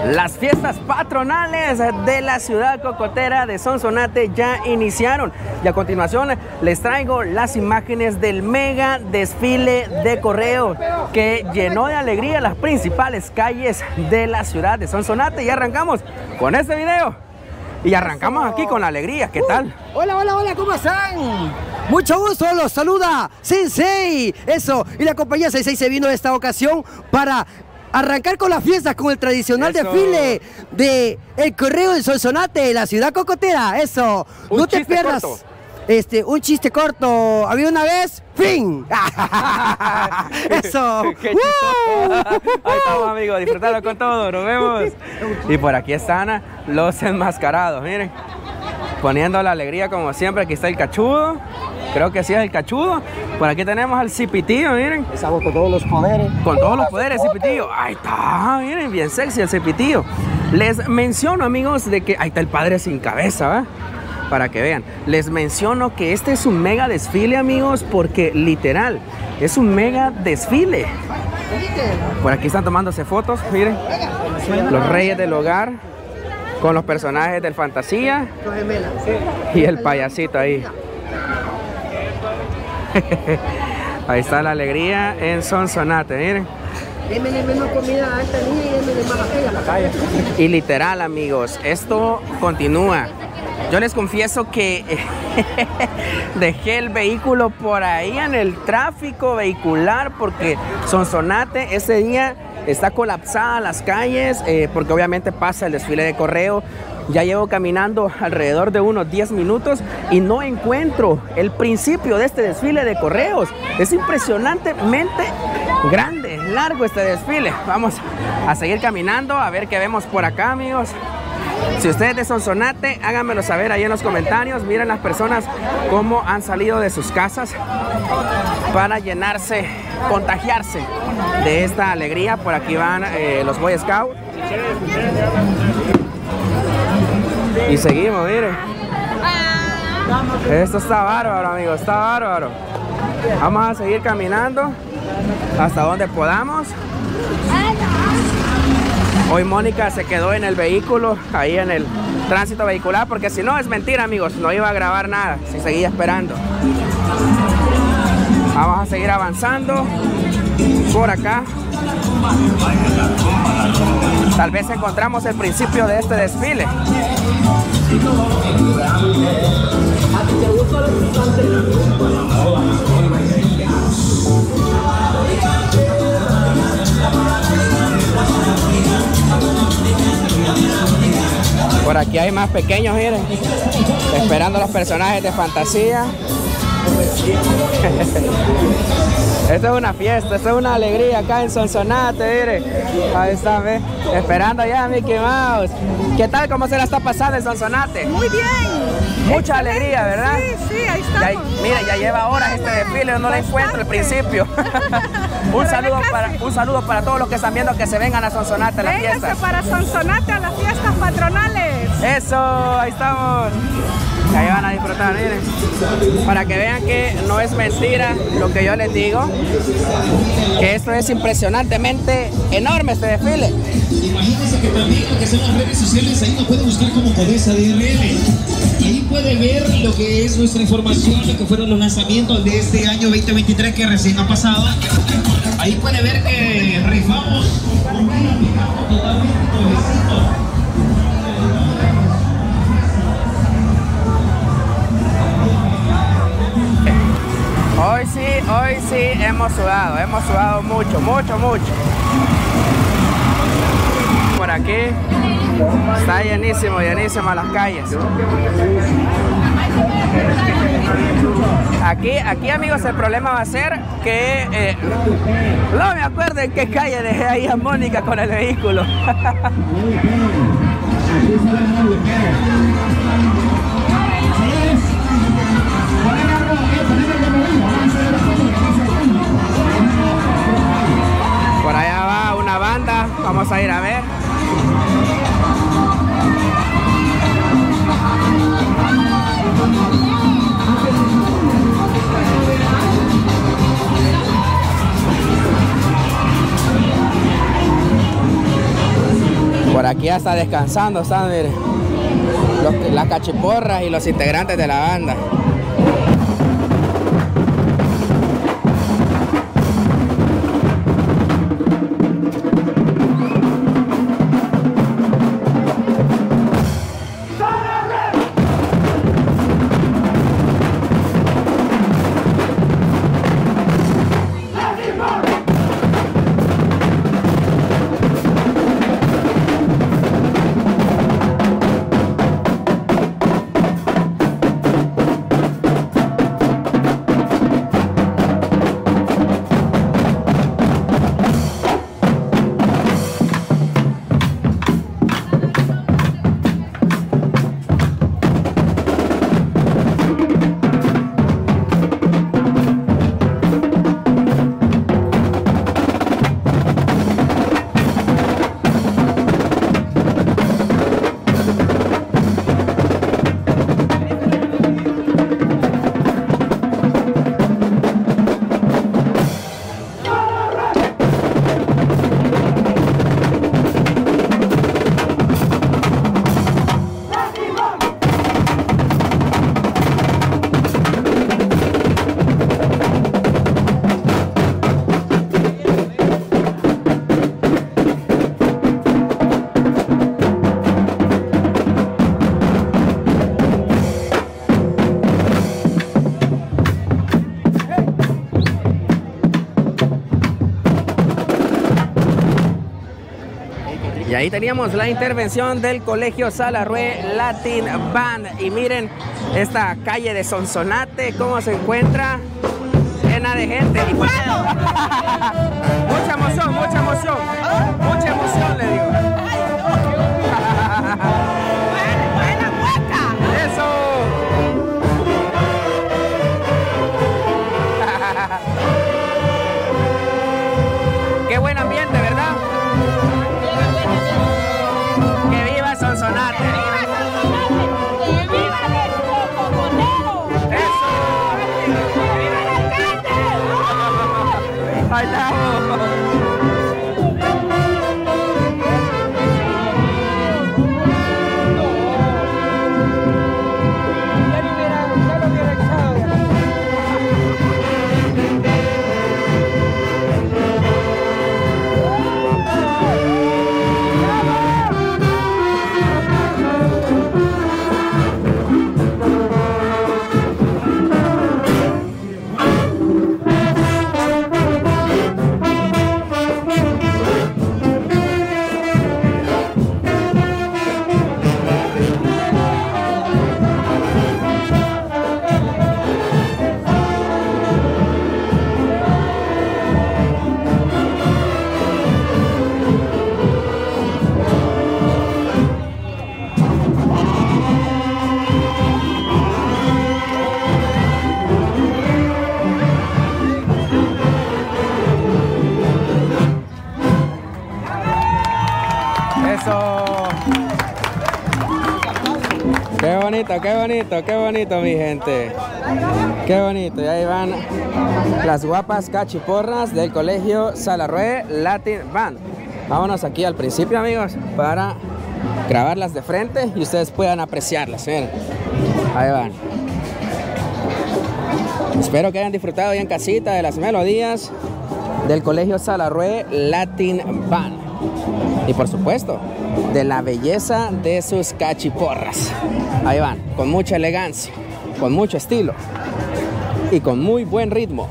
Las fiestas patronales de la ciudad cocotera de Sonsonate ya iniciaron y a continuación les traigo las imágenes del mega desfile de correo que llenó de alegría las principales calles de la ciudad de Sonsonate. Y arrancamos con este video y arrancamos aquí con la alegría. ¿Qué tal? Hola, hola, hola, ¿cómo están? Mucho gusto, los saluda Sensei. Eso, y la compañía Sensei se vino en esta ocasión para arrancar con las fiestas, con el tradicional desfile de el correo de Sonsonate, la ciudad cocotera. Eso, no te pierdas. Corto. Un chiste corto. Había una vez, fin. Eso. Qué ahí estamos, amigos, disfrutando con todo. Nos vemos. Y por aquí están los enmascarados, miren, poniendo la alegría como siempre. Aquí está el cachudo. Creo que sí es el cachudo. Por aquí tenemos al cipitillo, miren. Estamos con todos los poderes. Con todos los poderes, cipitillo. Ahí está, miren, bien sexy el cipitillo. Les menciono, amigos, de que ahí está el padre sin cabeza, ¿va? Para que vean. Les menciono que este es un mega desfile, amigos, porque literal, es un mega desfile. Por aquí están tomándose fotos, miren. Los reyes del hogar con los personajes del fantasía y el payasito ahí. Ahí está la alegría en Sonsonate, miren. Y literal, amigos, esto continúa. Yo les confieso que dejé el vehículo por ahí en el tráfico vehicular porque Sonsonate ese día está colapsada las calles porque obviamente pasa el desfile de correo. Ya llevo caminando alrededor de unos 10 minutos y no encuentro el principio de este desfile de correos. Es impresionantemente grande, largo este desfile. Vamos a seguir caminando a ver qué vemos por acá, amigos. Si ustedes de Sonsonate, háganmelo saber ahí en los comentarios. Miren las personas cómo han salido de sus casas para llenarse, contagiarse de esta alegría. Por aquí van los Boy Scouts. Y seguimos, miren. Esto está bárbaro, amigos, está bárbaro. Vamos a seguir caminando hasta donde podamos. Hoy Mónica se quedó en el vehículo, ahí en el tránsito vehicular, porque si no es mentira, amigos, no iba a grabar nada si seguía esperando. Vamos a seguir avanzando por acá. Tal vez encontramos el principio de este desfile. Por aquí hay más pequeños, miren, esperando a los personajes de fantasía. Esto es una fiesta, esto es una alegría acá en Sonsonate, miren. Ahí está, ¿ves? Esperando ya a Mickey Mouse. ¿Qué tal? ¿Cómo se la está pasando en Sonsonate? Muy bien. Mucha alegría, ¿verdad? Sí, sí, ahí estamos. Ya, mira, ya lleva horas este desfile, yo no la encuentro al principio. un saludo para todos los que están viendo, que se vengan a Sonsonate a las fiestas. Para Sonsonate a las fiestas patronales. Eso, ahí estamos. Ahí van a disfrutar, miren. Para que vean que no es mentira lo que yo les digo, que esto es impresionantemente enorme este desfile. Imagínense que también lo que son las redes sociales, ahí nos puede buscar como Codesa DRL. Y ahí puede ver lo que es nuestra información, lo que fueron los lanzamientos de este año 2023 que recién ha pasado. Ahí puede ver que rifamos totalmente nuevecito. Hoy sí hemos sudado mucho, mucho, mucho. Por aquí está llenísimo, llenísimo las calles. Aquí, amigos, el problema va a ser que no me acuerdo en qué calle dejé ahí a Mónica con el vehículo. Por allá va una banda, vamos a ir a ver. Por aquí hasta descansando están, miren, las cachiporras y los integrantes de la banda. Y ahí teníamos la intervención del Colegio Salarrué Latin Band. Y miren esta calle de Sonsonate, cómo se encuentra, llena de gente. Y pues, mucha emoción, mucha emoción. Mucha emoción, le digo. ¡Buena mueca! ¡Eso! ¡Qué buen ambiente, ¿verdad? ¡Que viva Sonsonate! ¡Que viva nuestro coconero! ¡Eso! ¡Que viva el alcalde! ¡Ahí estamos! Qué bonito, qué bonito, qué bonito, mi gente. Qué bonito. Y ahí van las guapas cachiporras del Colegio Salarrué Latin Band. Vámonos aquí al principio, amigos, para grabarlas de frente y ustedes puedan apreciarlas. Miren, ahí van. Espero que hayan disfrutado ya en casita de las melodías del Colegio Salarrué Latin Band. Y por supuesto, de la belleza de sus cachiporras. Ahí van, con mucha elegancia, con mucho estilo y con muy buen ritmo.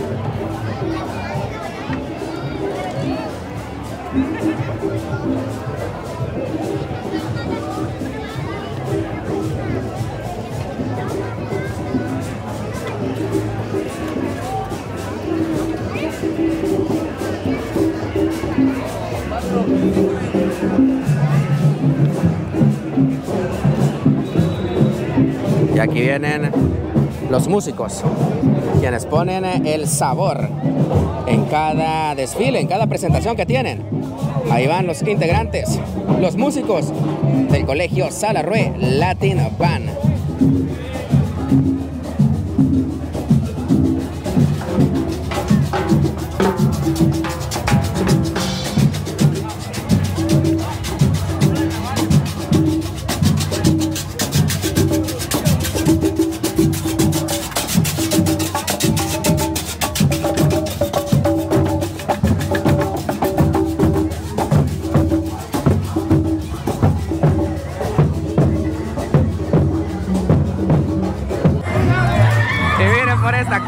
Y aquí vienen los músicos, quienes ponen el sabor en cada desfile, en cada presentación que tienen. Ahí van los integrantes, los músicos del Colegio Salarrué Latin Band.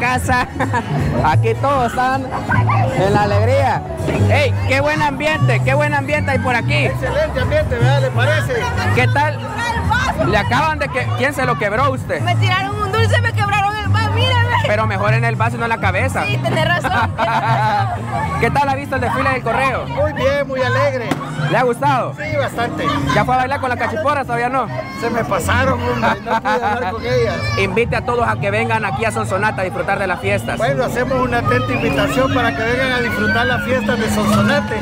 casa. Aquí todos están en la alegría. ¡Ey! ¡Qué buen ambiente! ¡Qué buen ambiente hay por aquí! Excelente ambiente, ¿verdad? ¿Le parece? ¿Qué tal? Le acaban de que... ¿Quién se lo quebró a usted? Me tiraron un dulce y me quebraron el vaso, mírame. Pero mejor en el vaso y no en la cabeza. Sí, tenés razón. ¿Qué tal ha visto el desfile del correo? Muy bien, muy alegre. ¿Le ha gustado? Sí, bastante. ¿Ya fue a bailar con las cachiporras? ¿Todavía no? Se me pasaron, hombre, no pude hablar con ellas. Invite a todos a que vengan aquí a Sonsonate a disfrutar de las fiestas. Bueno, hacemos una atenta invitación para que vengan a disfrutar las fiestas de Sonsonate.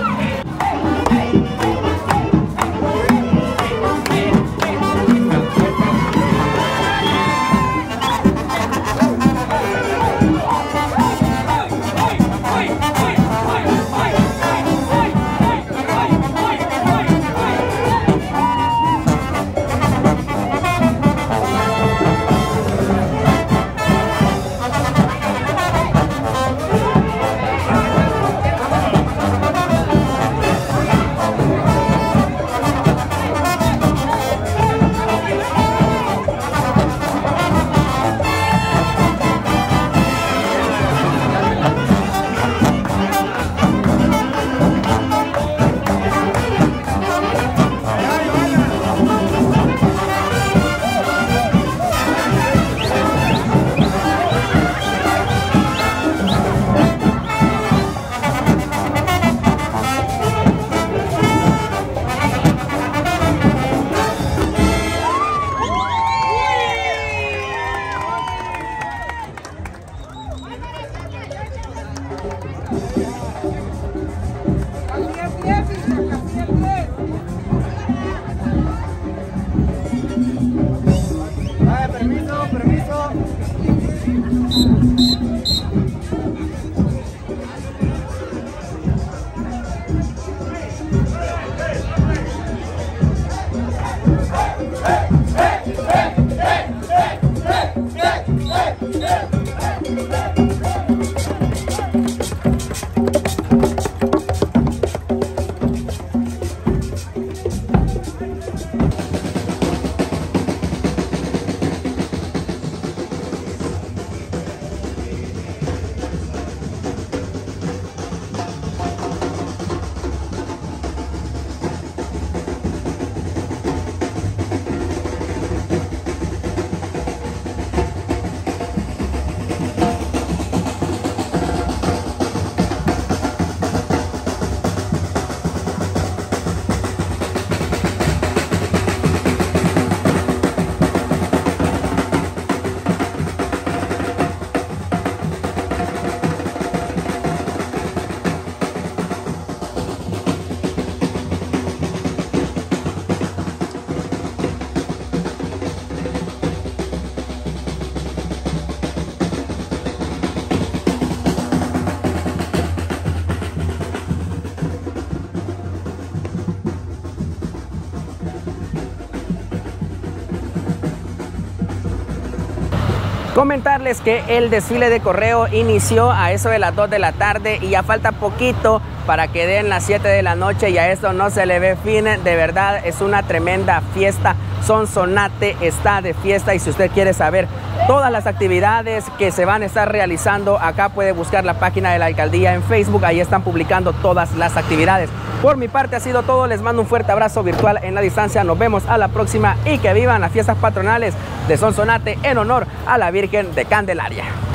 Comentarles que el desfile de correo inició a eso de las 2 de la tarde y ya falta poquito para que den las 7 de la noche y a esto no se le ve fin. De verdad es una tremenda fiesta. Sonsonate está de fiesta y si usted quiere saber todas las actividades que se van a estar realizando, acá puede buscar la página de la alcaldía en Facebook, ahí están publicando todas las actividades. Por mi parte ha sido todo, les mando un fuerte abrazo virtual en la distancia, nos vemos a la próxima y que vivan las fiestas patronales de Sonsonate en honor a la Virgen de Candelaria.